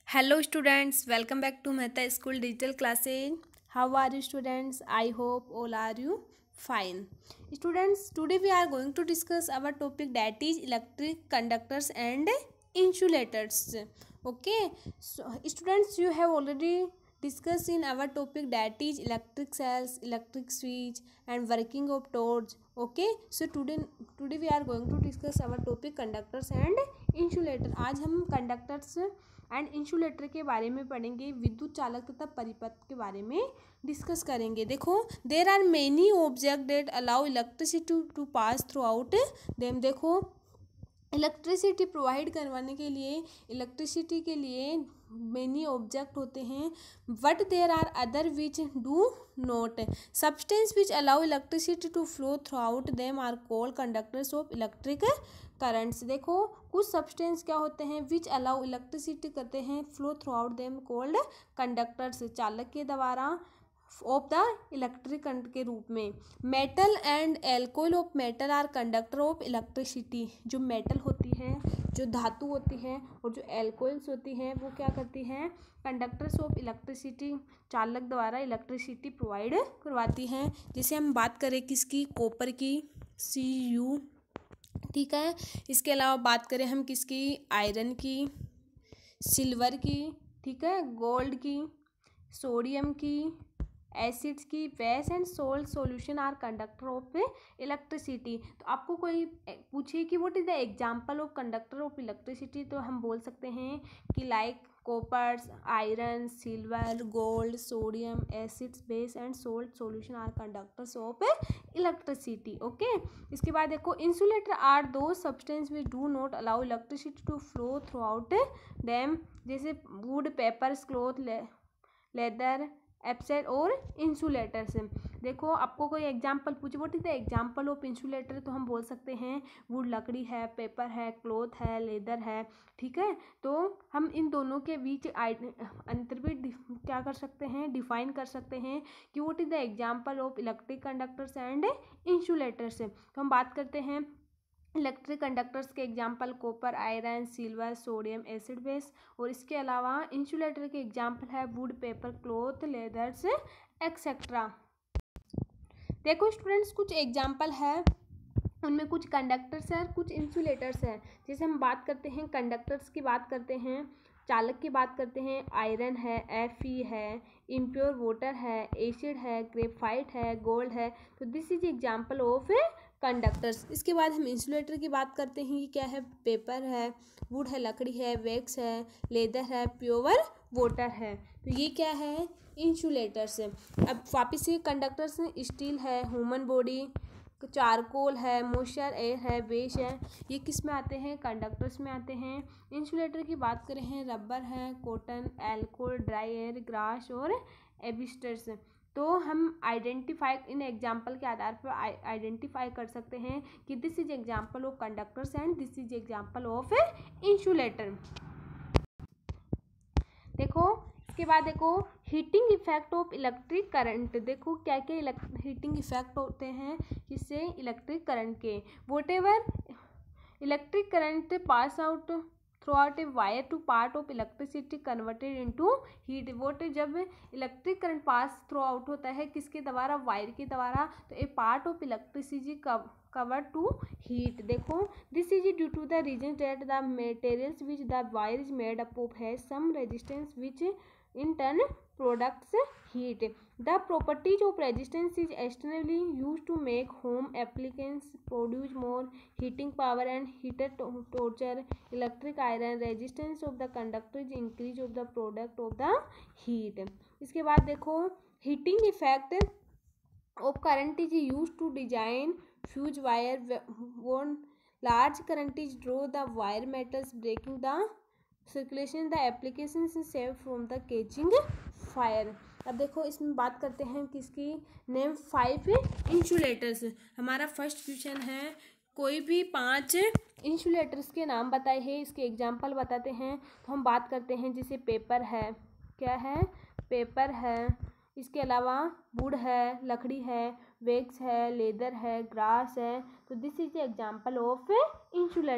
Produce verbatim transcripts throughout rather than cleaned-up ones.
Hello students, welcome back to Mehta School Digital Classes. How are you students? I hope all are you fine. Students, today we are going to discuss our topic, that is electric conductors and insulators. Okay, so students, you have already discussed in our topic, that is electric cells, electric switch and working of torch. Okay, so today today we are going to discuss our topic conductors and insulator. आज हम conductors and insulator के बारे में पढ़ेंगे, विद्युत चालक तथा परिपथ के बारे में डिस्कस करेंगे। देखो, there are many object that allow electricity to pass through out them. देखो, इलेक्ट्रिसिटी प्रोवाइड करवाने के लिए, इलेक्ट्रिसिटी के लिए मेनी ऑब्जेक्ट होते हैं, but there are other which do not. Substance which allow electricity to flow through out them are called conductors of electric currents. देखो, कुछ सब्सटेंस क्या होते हैं, विच अलाउ इलेक्ट्रिसिटी करते हैं flow through out them called conductors, चालक के द्वारा ऑफ द इलेक्ट्रिक करंट के रूप में। Metal and alcohol of metal are conductor of electricity. जो मेटल होती है, जो धातु होती है, और जो एल्कोहल्स होती हैं, वो क्या करती हैं, कंडक्टर्स ऑफ इलेक्ट्रिसिटी, चालक द्वारा इलेक्ट्रिसिटी प्रोवाइड करवाती हैं। जैसे हम बात करें किसकी, कॉपर की, सी यू, ठीक है। इसके अलावा बात करें हम किसकी, आयरन की, सिल्वर की, ठीक है, गोल्ड की, सोडियम की, एसिड्स की, base and salt solution are conductor of electricity. तो आपको कोई पूछे कि what is the example of conductor of electricity, तो हम बोल सकते हैं कि like coppers, iron, silver, gold, sodium, acids, base and salt solution are conductors of electricity. Okay, इसके बाद देखो, insulator are those substance which do not allow electricity to flow through out them. जैसे वुड, पेपर्स, क्लॉथ, लेदर, एप्सेट और insulator से। देखो, आपको कोई example पूछे what is the example of insulator, तो हम बोल सकते हैं वुड लकड़ी है, पेपर है, क्लॉथ है, लेदर है, ठीक है। तो हम इन दोनों के बीच अंतर भी क्या कर सकते हैं, डिफाइन कर सकते हैं कि what is the example of electric conductors and insulator से। तो हम बात करते हैं इलेक्ट्रिक कंडक्टर्स के example, copper, iron, silver, sodium, acid, base. और इसके अलावा इंसुलेटर के एग्जाम्पल है wood, paper, cloth, leathers etcetera. देखो स्टूडेंट्स, कुछ एग्जाम्पल है, उनमें कुछ कंडक्टर्स हैं, कुछ इंसुलेटर्स हैं। जैसे हम बात करते हैं कंडक्टर्स की, बात करते हैं चालक की, बात करते हैं, आयरन है, एफ ई है, इम्प्योर वाटर है, एसिड है, ग्रेफाइट है, गोल्ड है। तो this is example of conductors. इसके बाद हम इंसुलेटर की बात करते हैं, ये क्या है, पेपर है, वुड है, लकड़ी है, वैक्स है, लेदर है, प्योर वाटर है। तो ये क्या है, इंसुलेटर्स है। अब वापस से कंडक्टर्स में स्टील है, ह्यूमन बॉडी, चारकोल है, मॉइस्चर एयर है, बेस है, ये किस में आते हैं, कंडक्टर्स में आते हैं। इंसुलेटर की बात करें हैं, रबर है, cotton, alcohol, dry air, grass और एबिस्टर्स। तो हम आइडेंटिफाई इन एग्जाम्पल के आधार पर आइडेंटिफाई कर सकते हैं कि this is example of conductors and this is example of insulator. देखो, इसके बाद देखो, heating effect of electric current. देखो क्या क्या हीटिंग इफेक्ट होते हैं जिससे इलेक्ट्रिक करंट के, whatever electric current pass out through out a wire to part of electricity converted into heat. What जब electric current pass through out होता है किसके द्वारा, वायर के द्वारा, तो a part of electricity cover to heat. देखो, this is due to the reason that the materials which the wire is made up of has some resistance which in turn products heat. The properties of resistance is externally used to make home appliances produce more heating power and heated torture. Electric iron resistance of the conductor is increase of the product of the heat. इसके बाद देखो, heating effect of current is used to design fuse wire when large current is draw the wire metals breaking the circulation, the application is save from the catching fire. अब देखो, इसमें बात करते हैं किसकी, नेम फाइव इंसुलेटर्स। हमारा first question है, कोई भी पांच इंसुलेटर्स के नाम बताए हैं, इसके एग्जांपल बताते हैं। तो हम बात करते हैं, जैसे पेपर है, क्या है, पेपर है, इसके अलावा वुड है, लकड़ी है, वैक्स है, लेदर है, ग्रास है। तो this is example of insulator.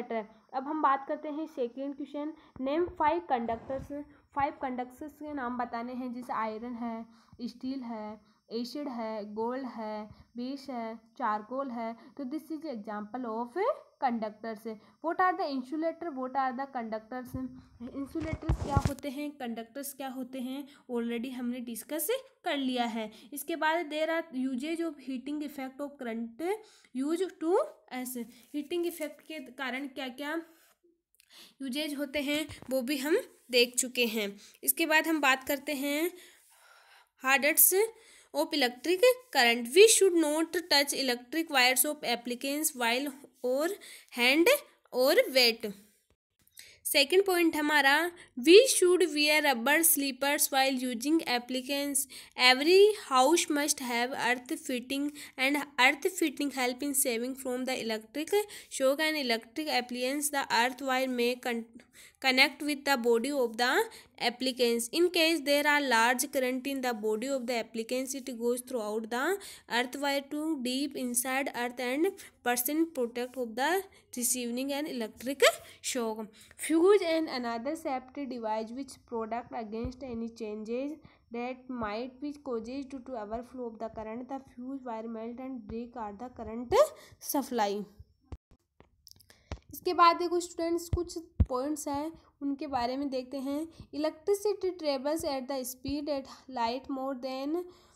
अब हम बात करते हैं second question, name five conductors. Five conductors के नाम बताने हैं, जैसे आयरन है, स्टील है, एसिड है, गोल्ड है, बेस है, चारकोल है। तो this is example of conductors. What are the insulator, what are the conductors. Insulators क्या होते हैं, कंडक्टर्स क्या होते हैं, ऑलरेडी हमने डिस्कस कर लिया है। इसके बाद there are usages of heating effect of current use to ऐसे हीटिंग इफेक्ट के कारण क्या क्या यूजेज होते हैं वो भी हम देख चुके हैं। इसके बाद हम बात करते हैं hazards of electric current. We should not touch electric wires of appliances while our hand are wet. Second point हमारा, we should wear rubber slippers while using appliances. Every house must have earth fitting and earth fitting help in saving from the electric shock and electric appliances. The earth wire में connect with the body of the applicants. In case there are large current in the body of the applicants, it goes throughout the earth wire to deep inside earth and person protect of the receiving an electric shock. Fuse and another safety device which protect against any changes that might be caused due to overflow of the current. The fuse wire melt and break are the current supply. इसके बाद देखो students कुछ points हैं उनके बारे में देखते हैं। Electricity travels at the speed at light more than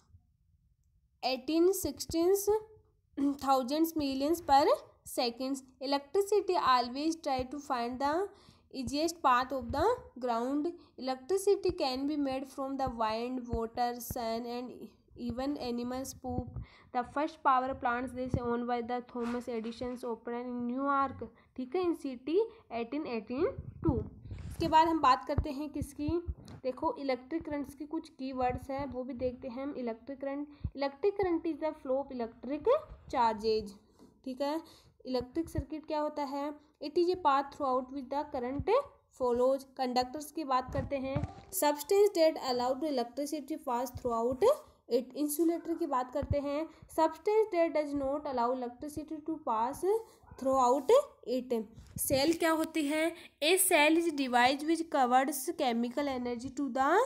eighteen sixteen thousands millions per seconds. Electricity always try to find the easiest path of the ground. Electricity can be made from the wind, water, sun and even animals poop. The first power plants this owned by the Thomas Edison opened in New York, ठीक है, in city eighteen eighty two. इसके बाद हम बात करते हैं किसकी, देखो इलेक्ट्रिक करंट्स की कुछ की वर्ड्स हैं वो भी देखते हैं हम। Electric current, electric current is the flow of electric charges, ठीक है। इलेक्ट्रिक सर्किट क्या होता है, it is a path throughout with the current follows. Conductors की बात करते हैं, substance that allowed electricity pass through out it. Insulator की बात करते हैं, substance that does not allow electricity to pass through out it. Cell क्या होती है, a cell is device which covers chemical energy to the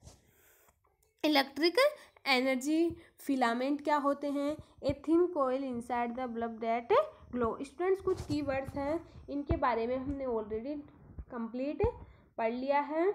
electric energy. Filament क्या होते हैं, a thin coil inside the bulb that glow. Students कुछ key words हैं इनके बारे में हमने ऑलरेडी कंप्लीट पढ़ लिया है।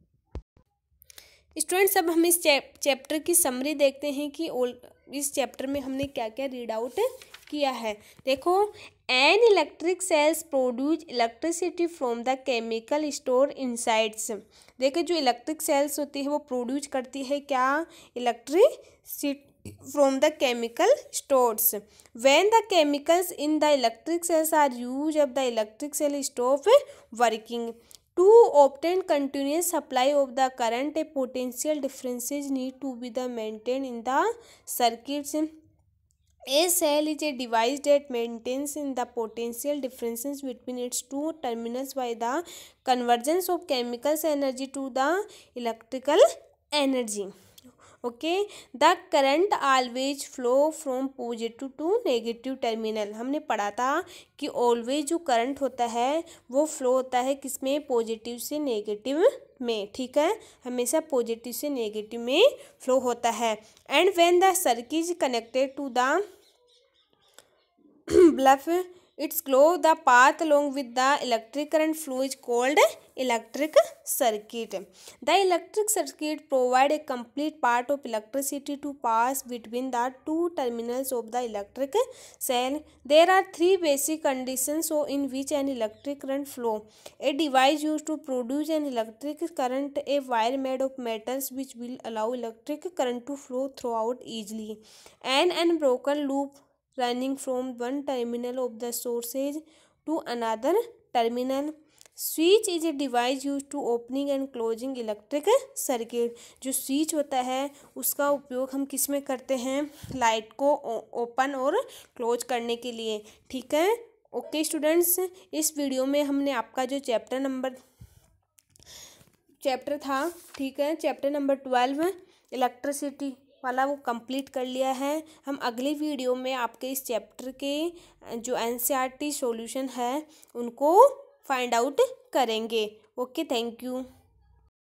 स्टूडेंट्स अब हम इस चैप्टर की समरी देखते हैं कि इस चैप्टर में हमने क्या क्या रीड आउट किया है। देखो, an electric cells produce electricity from the chemical store insides. देखो जो इलेक्ट्रिक सेल्स होती है वो प्रोड्यूस करती है क्या, electricity from the chemical stores. When the chemicals in the electric cells are used up, the electric cell stop working. To obtain continuous supply of the current, a potential differences need to be the maintained in the circuits. A cell is a device that maintains in the potential differences between its two terminals by the convergence of chemical energy to the electrical energy. Okay, the current always flow from positive to negative terminal. हमने पढ़ा था कि always जो current होता है वो flow होता है किसमें, पॉजिटिव से नेगेटिव में, ठीक है, हमेशा पॉजिटिव से नेगेटिव में फ्लो होता है। And when the circuit is connected to the bulb it's glow the path along with the electric current flow is called electric circuit. The electric circuit provide a complete path of electricity to pass between the two terminals of the electric cell. There are three basic conditions so in which an electric current flow. A device used to produce an electric current, a wire made of metals which will allow electric current to flow throughout easily, and an unbroken loop running from one terminal of the sources to another terminal. Switch is a device used to opening and closing electric circuit. जो switch होता है उसका उपयोग हम किस में करते हैं, लाइट को ओपन और क्लोज करने के लिए, ठीक है। ओके स्टूडेंट्स, इस वीडियो में हमने आपका जो चैप्टर नंबर चैप्टर था, ठीक है, चैप्टर नंबर ट्वेल्व इलेक्ट्रिसिटी वाला वो कंप्लीट कर लिया है। हम अगली वीडियो में आपके इस चैप्टर के जो एनसीईआरटी सॉल्यूशन है उनको फाइंड आउट करेंगे। Okay, thank you.